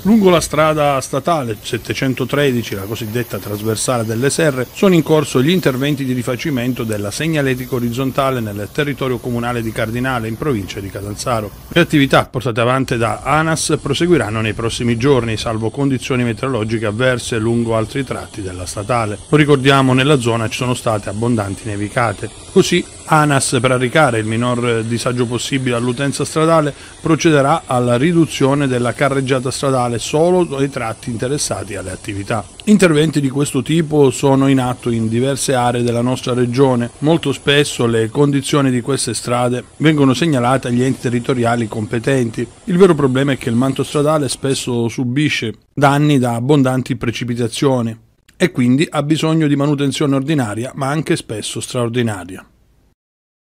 Lungo la strada statale 713, la cosiddetta trasversale delle Serre, sono in corso gli interventi di rifacimento della segnaletica orizzontale nel territorio comunale di Cardinale, in provincia di Catanzaro. Le attività portate avanti da ANAS proseguiranno nei prossimi giorni, salvo condizioni meteorologiche avverse lungo altri tratti della statale. Lo ricordiamo, nella zona ci sono state abbondanti nevicate. Così ANAS, per arrecare il minor disagio possibile all'utenza stradale, procederà alla riduzione della carreggiata stradale solo ai tratti interessati alle attività. Interventi di questo tipo sono in atto in diverse aree della nostra regione. Molto spesso le condizioni di queste strade vengono segnalate agli enti territoriali competenti. Il vero problema è che il manto stradale spesso subisce danni da abbondanti precipitazioni e quindi ha bisogno di manutenzione ordinaria, ma anche spesso straordinaria.